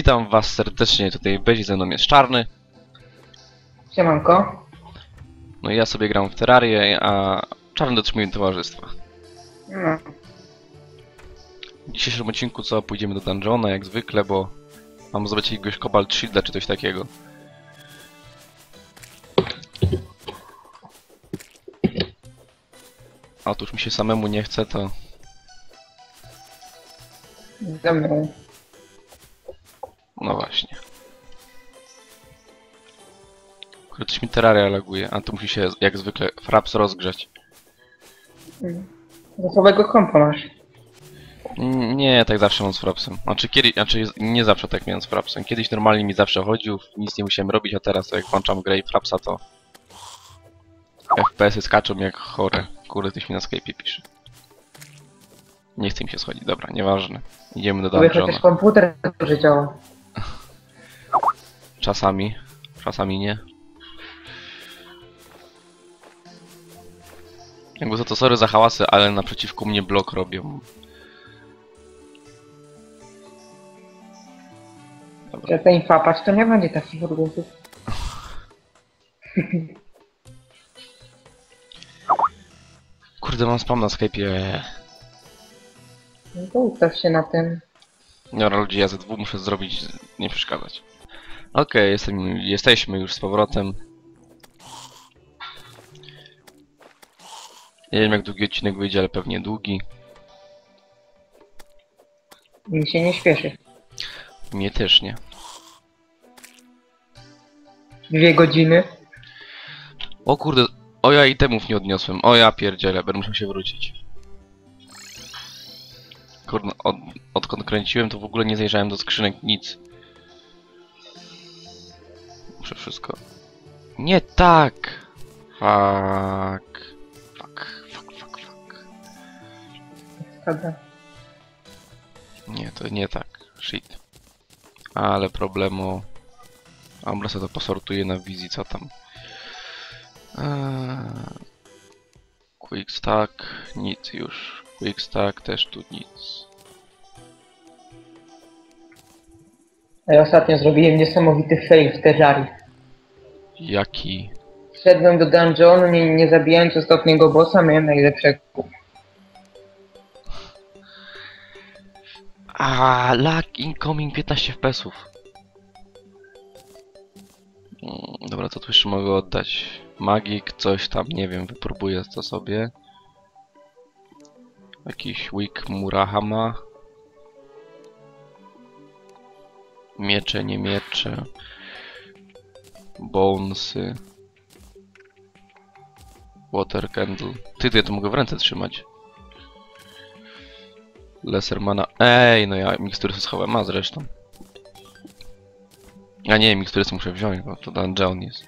Witam was serdecznie, tutaj Bezi, ze mną jest Czarny. Siemanko. No i ja sobie gram w Terrarię, a Czarny dotrzymuje towarzystwa. No. W dzisiejszym odcinku co, pójdziemy do dungeona jak zwykle, bo mam zobaczyć jakiegoś Cobalt Shielda czy coś takiego. A otóż mi się samemu nie chce, to... Ze mną. No właśnie. Kurde, coś mi Terraria laguje, a tu musi się jak zwykle fraps rozgrzać. Zasłabego kompa masz. Nie, tak zawsze mam z frapsem. Znaczy nie zawsze tak miałem z frapsem. Kiedyś normalnie mi zawsze chodził, nic nie musiałem robić, a teraz jak włączam grę i frapsa, to FPS-y skaczą jak chore. Kurde, ktoś mi na Skype'ie pisze. Nie chce mi się schodzić, dobra, nieważne. Idziemy do Mówię, dungeona. chociaż komputer dobrze działa. Czasami nie. Jakby za to sorry za hałasy, ale naprzeciwko mnie blok robią. Dobra. Jak ten papacz, to nie będzie takich odgłosów. Kurde, mam spam na Skype'ie. No to ustaw się na tym. Dobra ludzie, ja ZW muszę zrobić, nie przeszkadzać. Okej, jesteśmy już z powrotem. Nie wiem jak długi odcinek wyjdzie, ale pewnie długi. Mi się nie śpieszy. Mnie też nie. 2 godziny. O kurde, o ja itemów nie odniosłem. O ja pierdzielę, będę musiał się wrócić. Kurde, odkąd kręciłem to w ogóle nie zajrzałem do skrzynek nic. Muszę wszystko... Nie tak! Fuck. Dobra. Nie, to nie tak. Shit. Ale problemu... Dobra, sobie to posortuję na wizji, co tam. Quick stack, nic już. Quick stack, też tu nic. A ja ostatnio zrobiłem niesamowity fail w Terrarii. Jaki? Wszedłem do dungeonu, nie zabijając ostatniego bossa, miałem najlepszego. Lag incoming 15 FPS-ów. Dobra, to tu jeszcze mogę oddać. Magik, coś tam, nie wiem, wypróbuję to sobie. Jakiś Wick Murahama. Miecze, nie miecze. Bonesy. Water Candle. Ja to mogę w ręce trzymać. Lessermana. Ej, no ja mikstury schowałem, a zresztą. A nie, mikstury muszę wziąć, bo to dungeon jest.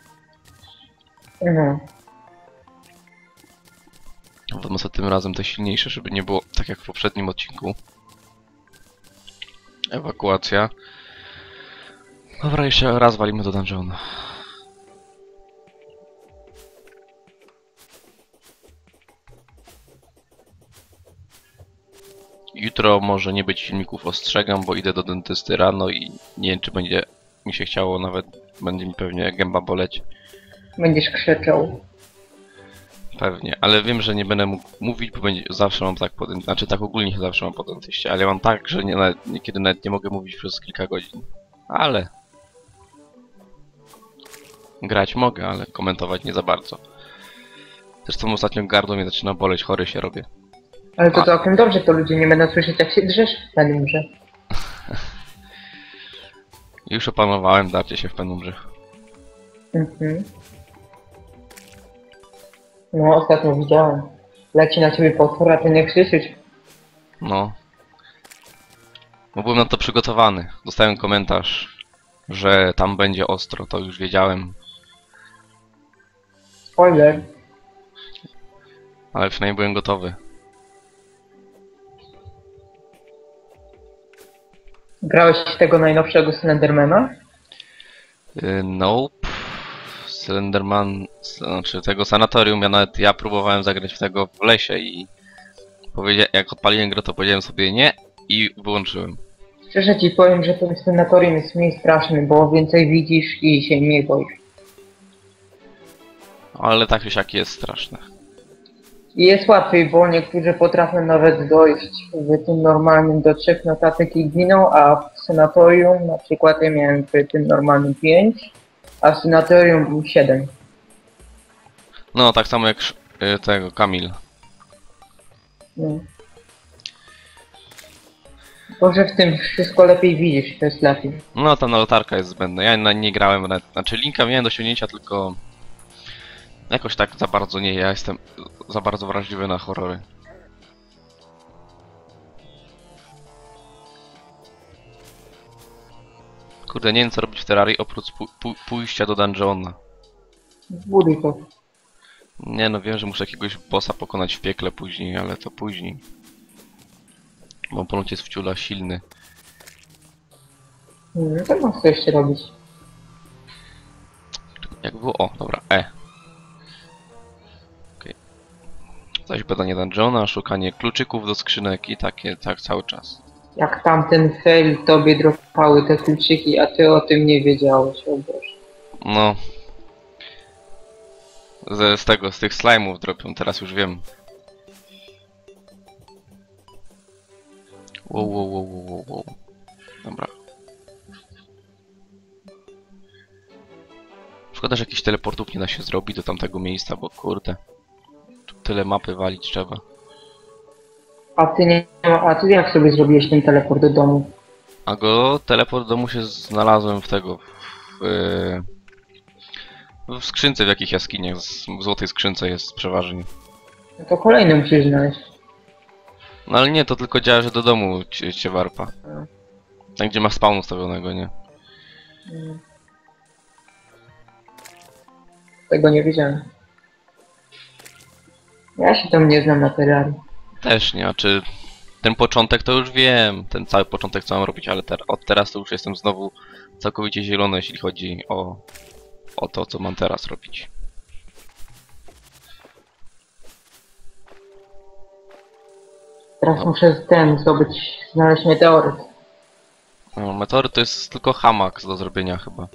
Natomiast tym razem te silniejsze, żeby nie było tak jak w poprzednim odcinku. Ewakuacja. Dobra, jeszcze raz walimy do dungeona. Jutro może nie być filmików, ostrzegam, bo idę do dentysty rano i nie wiem czy będzie mi się chciało, nawet będzie mi pewnie gęba boleć. Będziesz krzyczał. Pewnie, ale wiem, że nie będę mógł mówić, bo zawsze mam tak po dentyście, znaczy tak ogólnie zawsze mam po dentyście, ale mam tak, że niekiedy nawet nie mogę mówić przez kilka godzin. Ale... Grać mogę, ale komentować nie za bardzo. Zresztą ostatnio gardło mnie zaczyna boleć, chory się robię. Ale to całkiem dobrze, to ludzie nie będą słyszeć jak się drzesz w penumrze. Już opanowałem darcie się w penumrze. No, ostatnio widziałem. Leci na ciebie potwór, a ty nie krzyczysz. No. Bo byłem na to przygotowany. Dostałem komentarz, że tam będzie ostro, to już wiedziałem. Spoiler. Ale przynajmniej byłem gotowy. Grałeś tego najnowszego Slendermana? Nope. Slenderman, znaczy tego sanatorium, ja próbowałem zagrać w tego w lesie i jak odpaliłem grę, to powiedziałem sobie nie i wyłączyłem. Szczerze ci powiem, że ten senatorium jest mniej straszny, bo więcej widzisz i się mniej boisz. Ale tak czy siak jest straszne. I jest łatwiej, bo niektórzy potrafią nawet dojść w tym normalnym do 3 notatek i giną, a w senatorium na przykład ja miałem w tym normalnym 5, a w senatorium 7. No, tak samo jak tego, Kamil. No. Może w tym wszystko lepiej widzisz, to jest lepiej. No, ta latarka jest zbędna. Ja na nie grałem nawet. Znaczy, linka miałem do osiągnięcia, tylko... Jakoś tak za bardzo nie, ja jestem za bardzo wrażliwy na horrory. Kurde, nie wiem co robić w Terrarii oprócz pójścia do dungeona. Zbuduj to. Nie no, wiem, że muszę jakiegoś bossa pokonać w piekle później, ale to później. Bo ponoć jest wciula silny. No to masz co jeszcze robić. Jak było? O, dobra, Okej. Zaś badanie dungeona, szukanie kluczyków do skrzynek i takie, tak cały czas. Jak tamten fail tobie dropały te kluczyki, a ty o tym nie wiedziałeś, o Boże. No. Z tych slime'ów dropią, teraz już wiem. Wow. Dobra. Szkoda, że jakichś teleportów nie da się zrobić do tamtego miejsca, bo kurde. Tu tyle mapy walić trzeba. A ty jak sobie zrobiłeś ten teleport do domu? A go teleport do domu się znalazłem w tego. W skrzynce w jakich jaskiniach. W złotej skrzynce jest przeważnie. No to kolejny musisz znaleźć. No ale nie, to tylko działa, że do domu cię warpa. Tam gdzie masz spawn ustawionego, nie? Tego nie wiedziałem. Ja się tam nie znam na Terrarii. Też nie, a czy ten początek to już wiem, ten cały początek co mam robić, ale od teraz to już jestem znowu całkowicie zielony, jeśli chodzi o to, co mam teraz robić. Teraz muszę znaleźć meteoryt. No, meteoryt to jest tylko hamak do zrobienia chyba.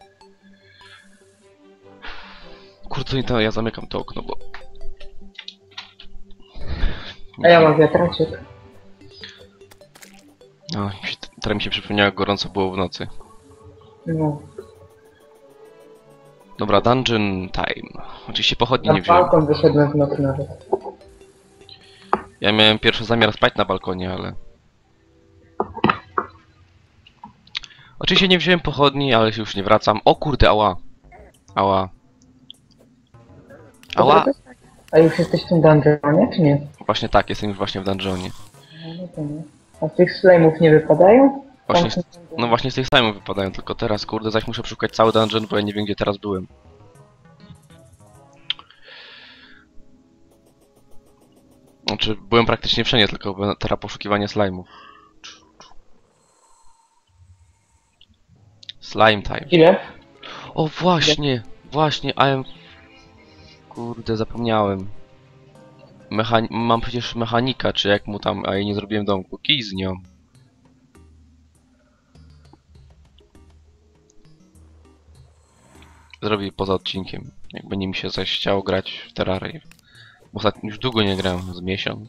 Kurde, to ja zamykam to okno, bo... A ja mam wiatraczek. No, teraz mi się przypomniało, jak gorąco było w nocy. No. Dobra, dungeon time. Oczywiście pochodni Na nie wziąłem. balkon wyszedłem w nocy nawet. Ja miałem pierwszy zamiar spać na balkonie, ale... Oczywiście nie wziąłem pochodni, ale już nie wracam. O kurde, ała. Ała. Ała! A już jesteś w tym dungeonie, czy nie? Właśnie tak, jestem już właśnie w dungeonie. No to nie. A z tych slime'ów nie wypadają? Właśnie, Tam- no właśnie z tych slime'ów wypadają, tylko teraz kurde, zaś muszę szukać cały dungeon, bo ja nie wiem gdzie teraz byłem. Znaczy, byłem praktycznie wszędzie, tylko teraz poszukiwanie slime'ów. Slime time. Ile? O właśnie, kurde, zapomniałem. Mam przecież mechanika, czy jak mu tam, a ja nie zrobiłem domku. Kij z nią. Zrobię poza odcinkiem, jak będzie mi się zaś chciało grać w Terrarię. Bo ostatnio już długo nie grałem, z miesiąc.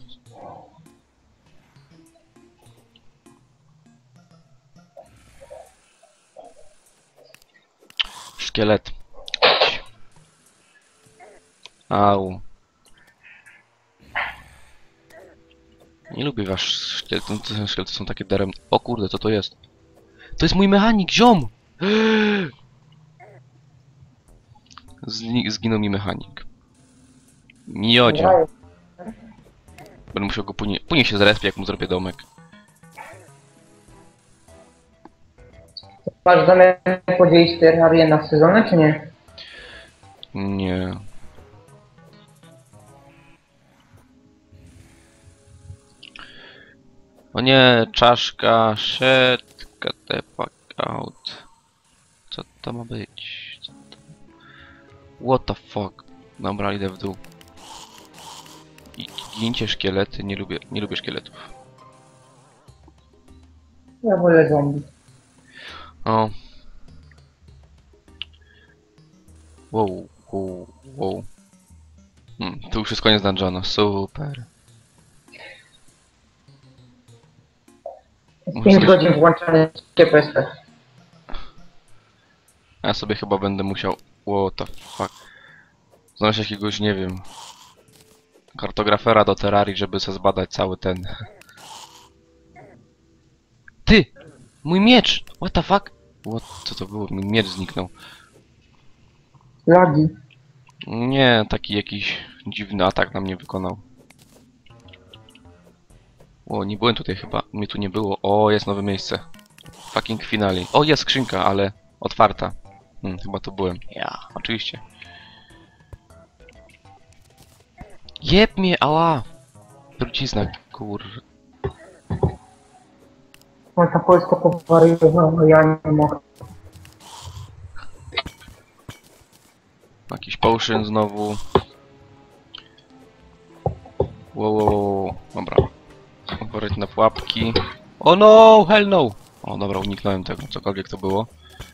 Szkielet. Au. Nie lubię wasz szkielety, szkielety są takie darem. O kurde, co to jest? To jest mój mechanik, ziom! Zginął mi mechanik. Miodzie. Będę musiał go później się zrespię, jak mu zrobię domek. Masz zamiar podzielić Terrarię na sezony, czy nie? Nie. O nie, czaszka, shit, get the fuck out. Co to ma być? What the fuck? Dobra, idę w dół. I gincie szkielety, nie lubię szkieletów. Ja wolę zombie. O. Wow, wow, wow. Tu już jest koniec dungeona, super. Z 5 godzin włączony CPS. Ja sobie chyba będę musiał... What the fuck. Znaleźć jakiegoś, nie wiem... kartografera do Terrarii, żeby sobie zbadać cały ten... Ty! Mój miecz! What the fuck? Co to było? Mój miecz zniknął. Lagi. Nie, taki jakiś dziwny atak na mnie wykonał. O, nie byłem tutaj chyba. Mnie tu nie było. O, jest nowe miejsce. Fucking finale. O, jest skrzynka, ale otwarta. Chyba tu byłem. Ja, oczywiście. Jeb mnie, ała! Trucizna, kur... No ta Polska powariowała, ja nie mogę. Jakiś potion znowu. Wow. Dobra. Otworzyć na pułapki. O no, hell no! O dobra, uniknąłem tego, cokolwiek to było.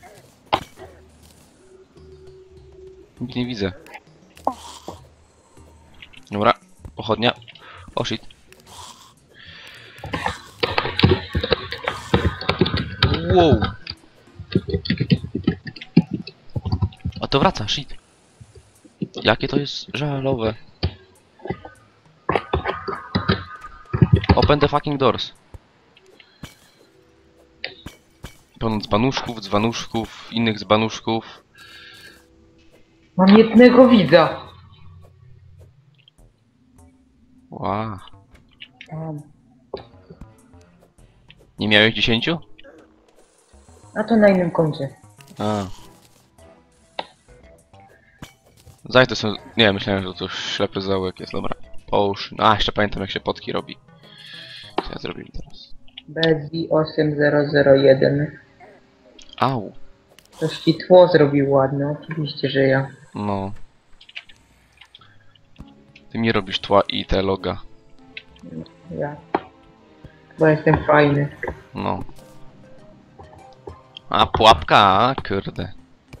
Nic nie widzę. Dobra, pochodnia. O shit. Wow. A to wraca, shit. Jakie to jest żalowe. Open the fucking doors. Pełno dzbanuszków, innych dzbanuszków. Mam jednego widza. Wow. Tam. Nie miałeś 10? A to na innym koncie. A. Zaś to są... Nie, myślałem, że to ślepy zaułek jest, dobra. Potion. A, jeszcze pamiętam jak się potki robi. Co ja zrobiłem teraz? BZ8001. Au. Coś ci tło zrobił ładne, oczywiście, że ja. No. Ty mi robisz tła i te loga. Ja. Bo jestem fajny. No. A, pułapka, kurde.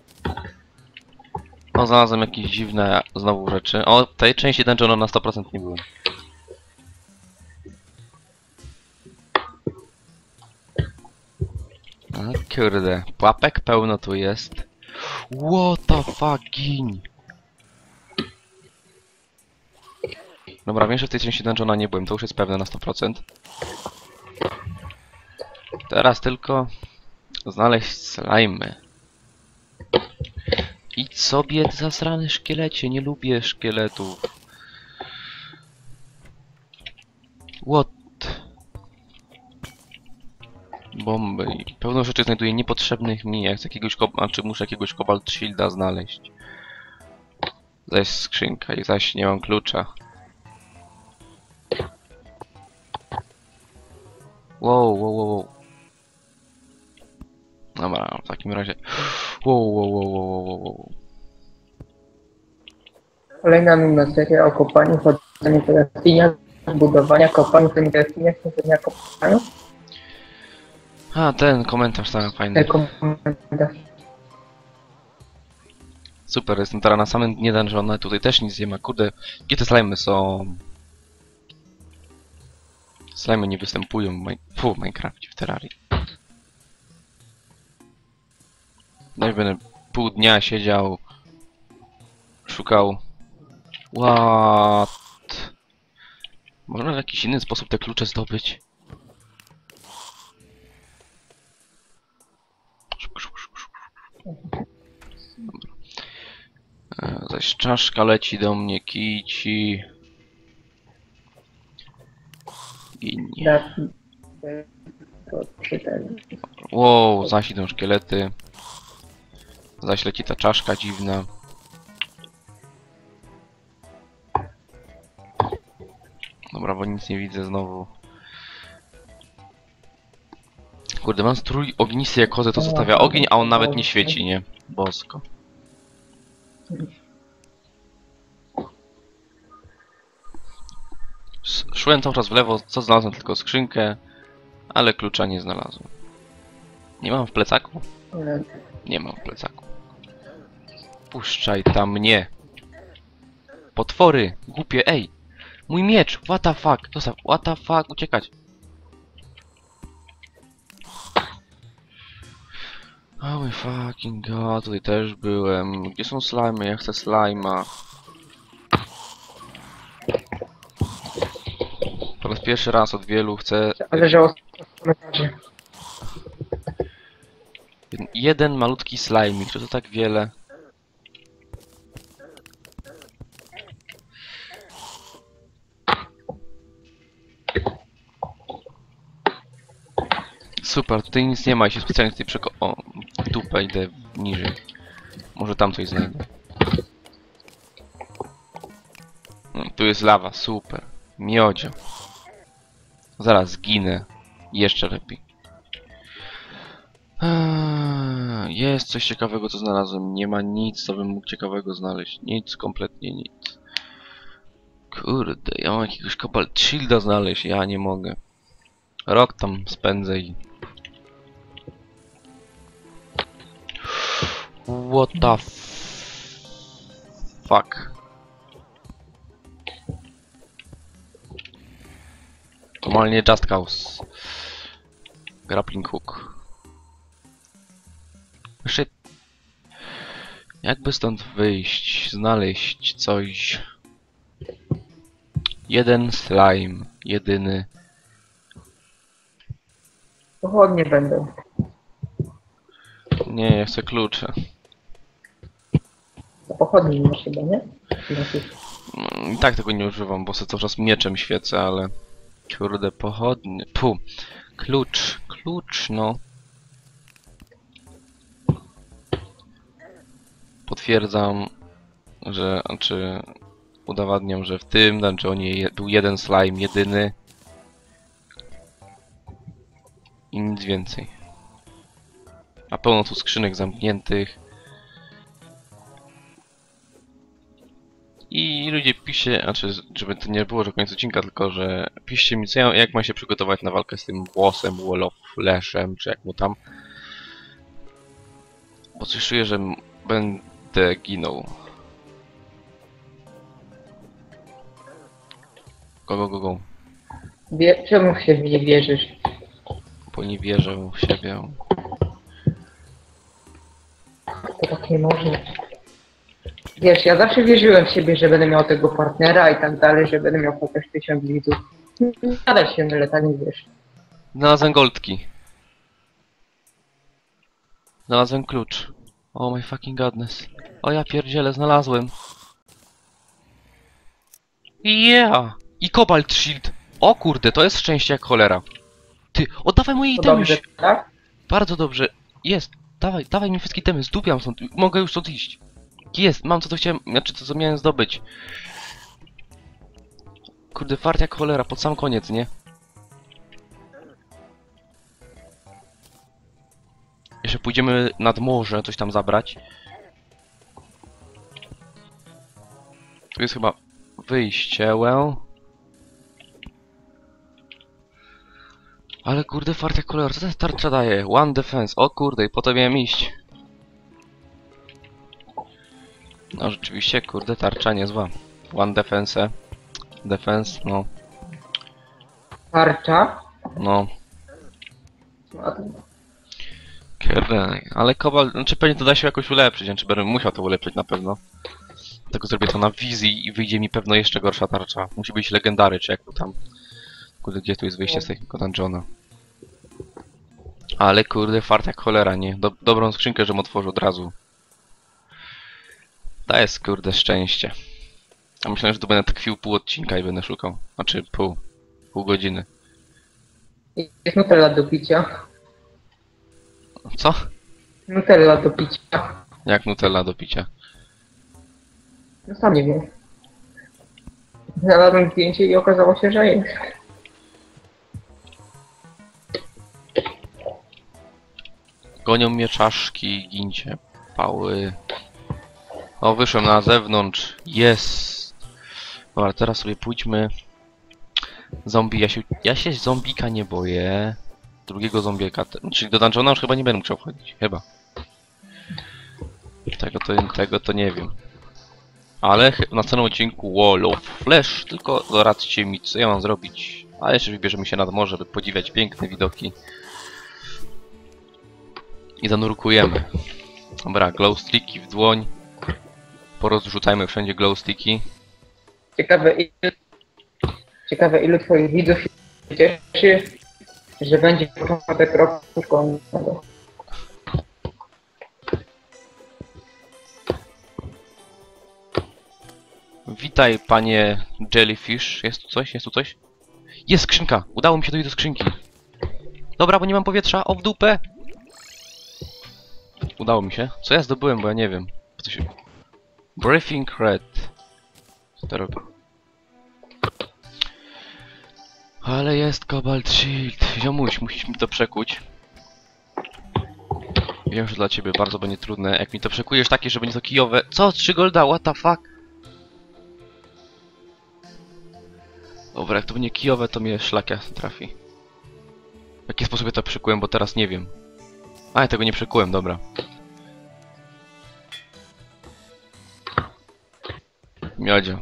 O, znalazłem jakieś dziwne znowu rzeczy. O, tej części dungeonu na 100% nie byłem. A, kurde. Pułapek pełno tu jest. What the fuck, giń. Dobra, wiem, że w tej części dungeona nie byłem, to już jest pewne na 100%. Teraz tylko znaleźć slajmy. Idź sobie, ty zasrany szkielecie, nie lubię szkieletów. What? Bomby. Pełno rzeczy znajduję niepotrzebnych mi, jak z jakiegoś czy muszę jakiegoś Cobalt Shielda znaleźć. Zaś skrzynka i zaś nie mam klucza. Wow. Dobra, w takim razie... Wow. Kolejna nudna seria o kopaniu, chodzeniu po jaskiniach, budowania kopalni, chodzeniu po jaskiniach, chodzenia kopalni. A, ten komentarz tam fajny. Komentarz. Super, jestem teraz na samym dnie dungeona, tutaj też nic nie ma, kurde. Gdzie te slimy są? Slimy nie występują w Minecrafcie, w Terrarii. No i będę pół dnia siedział, szukał. What? Można w jakiś inny sposób te klucze zdobyć? Dobra. Zaś czaszka leci do mnie, kici. Ginie. Wow, zaś idą szkielety. Zaś leci ta czaszka dziwna. Dobra, bo nic nie widzę znowu. Kurde, mam strój ognisty jak kozy, to zostawia ogień, a on nawet nie świeci, nie? Bosko. Szłem cały czas w lewo, co znalazłem tylko skrzynkę, ale klucza nie znalazłem. Nie mam w plecaku? Nie. Nie mam w plecaku. Puszczaj tam mnie. Potwory, głupie, ej. Mój miecz, what the fuck, zostaw, what the fuck, uciekać. Oh my fucking god, tutaj też byłem. Gdzie są slimy? Ja chcę slima. Po raz pierwszy raz od wielu chcę Ale że o komentarze. jeden malutki slimik, czy to tak wiele? Super, tutaj nic nie ma i się specjalnie tutaj o, dupę idę niżej. Może tam coś znajdę. No, tu jest lawa, super. Miodzio. Zaraz zginę. Jeszcze lepiej. Jest coś ciekawego, co znalazłem. Nie ma nic, co bym mógł ciekawego znaleźć. Nic, kompletnie nic. Kurde, ja mam jakiegoś Cobalt Shielda znaleźć. Ja nie mogę. Rok tam spędzę i... What the fuck? Normalnie Just Cause. Grappling hook. Shit. Jakby stąd wyjść, znaleźć coś. Jeden slime, jedyny. Pochodnie będą. Nie, ja chcę klucze. Pochodnie nie masz chyba, nie? I tak tego nie używam, bo sobie cały czas mieczem świecę, ale... Kurde, pochodnie. Puh. Klucz, no. Potwierdzam, że... Znaczy... Udowadniam, że w tym dungeonie był jeden slime, jedyny. I nic więcej. A pełno tu skrzynek zamkniętych. I ludzie piszcie, znaczy, żeby to nie było, że koniec odcinka, tylko że piszcie mi, jak mam się przygotować na walkę z tym bossem, Wall of Fleshem, czy jak mu tam. Bo coś czuję, że będę ginął. Go. Czemu w siebie nie wierzysz? Bo nie wierzę w siebie. To tak nie można. Wiesz, ja zawsze wierzyłem w siebie, że będę miał tego partnera i tak dalej, że będę miał chociaż 1000 widzów. Nadal się mylę, tak nie wiesz. Znalazłem goldki. Znalazłem klucz. Oh my fucking godness. O ja pierdzielę, znalazłem. Yeah! I Cobalt Shield. O kurde, to jest szczęście jak cholera. Ty, oddawaj moje To itemy. dobrze, tak? Bardzo dobrze. Jest. Dawaj mi wszystkie itemy. Zdupiam stąd. Mogę już stąd iść. Jest, mam co chciałem, znaczy to co miałem zdobyć. Kurde, fart jak cholera, pod sam koniec, nie? Jeszcze pójdziemy nad morze, coś tam zabrać. Tu jest chyba wyjście, well. Ale kurde, fart jak cholera, co ta tarcza daje? One defense, o kurde, i po to miałem iść. No rzeczywiście, kurde, tarcza niezła. One defense. Defense, no. Tarcza? No. A to- Kurde, ale kobalt, znaczy pewnie to da się jakoś ulepszyć, znaczy będę musiał to ulepszyć na pewno. Dlatego zrobię to na wizji i wyjdzie mi pewno jeszcze gorsza tarcza. Musi być legendary, czy jak tu tam. Kurde, gdzie tu jest wyjście z tego dungeona? Ale kurde, fart jak cholera, nie? Dobrą skrzynkę, żebym otworzył od razu. To jest kurde szczęście. A myślałem, że tu będę tkwił pół odcinka i będę szukał. Znaczy pół godziny. Jest Nutella do picia. Co? Nutella do picia. Jak Nutella do picia? No sam nie wiem. Znalazłem zdjęcie i okazało się, że jest. Gonią mnie czaszki, gincie, pały. O, wyszłem na zewnątrz. Jest. Dobra, teraz sobie pójdźmy. Zombie, ja się zombika nie boję. drugiego zombieka. Czyli do dungeona już chyba nie będę musiał wchodzić. Chyba. Tego to nie wiem. Ale na następnym odcinku Wall of Flesh. Tylko doradźcie mi, co ja mam zrobić. A jeszcze wybierzemy się nad morze, by podziwiać piękne widoki. I zanurkujemy. Dobra, glowsticki w dłoń. Porozrzucajmy wszędzie glowsticki. Ciekawe ilu twoich widzów się cieszy, że będzie początek roku szkolnego. Witaj, panie Jellyfish. Jest tu coś? Jest tu coś? Jest skrzynka! Udało mi się dojść do skrzynki. Dobra, bo nie mam powietrza. O, w dupę! Udało mi się. Co ja zdobyłem, bo ja nie wiem. Co się... Briefing Red. Co to robi? Ale jest Cobalt Shield. Ziomuś, musisz mi to przekuć. Wiem, że dla ciebie bardzo będzie trudne. Jak mi to przekujesz takie, że będzie to kijowe... Co? 3 golda? What the fuck? Dobra, jak to będzie kijowe, to mnie szlakia trafi. W jaki sposób ja to przekułem, bo teraz nie wiem. A, ja tego nie przekułem, dobra. Miodzio.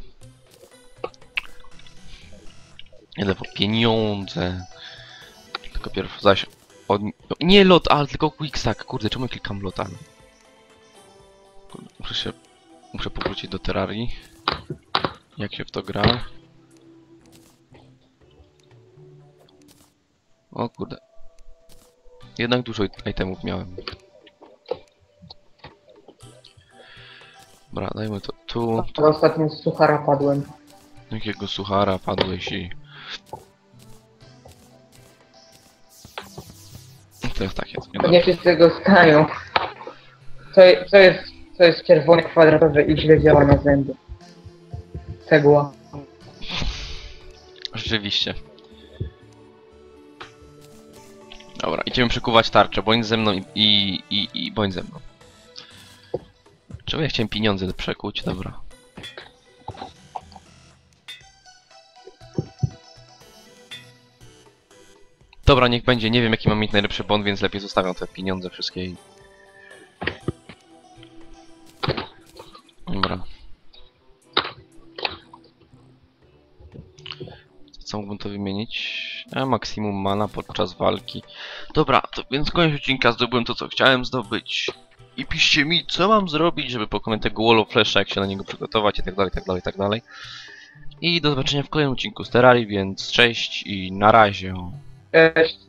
Ile po pieniądze. Tylko pierw zaś... Nie lot, ale tylko quickstack. Kurde, czemu ja klikam lotami? Kurde, muszę powrócić do Terrarii. Jak się w to gra? O kurde. Jednak dużo itemów miałem. Dobra, dajmy to tu. Ale ostatnio z suchara padłem. Jakiego suchara padłeś i... To jest takie. Nie wszyscy go znają. Co jest czerwone, kwadratowe i źle działa na zęby? Cegła. Rzeczywiście. Dobra, idziemy przekuwać tarczę. Bądź ze mną i bądź ze mną. Czemu ja chciałem pieniądze przekuć? Dobra. Dobra, niech będzie. Nie wiem, jaki mam mieć najlepszy bond, więc lepiej zostawiam te pieniądze wszystkie i... Dobra. Co mógłbym to wymienić? A maksimum mana podczas walki. Dobra, to więc koniec odcinka, zdobyłem to, co chciałem zdobyć. I piszcie mi, co mam zrobić, żeby pokonać tego Wall of Flesha, jak się na niego przygotować i tak dalej, tak dalej, tak dalej. I do zobaczenia w kolejnym odcinku z Terrarii, więc cześć i na razie. Cześć.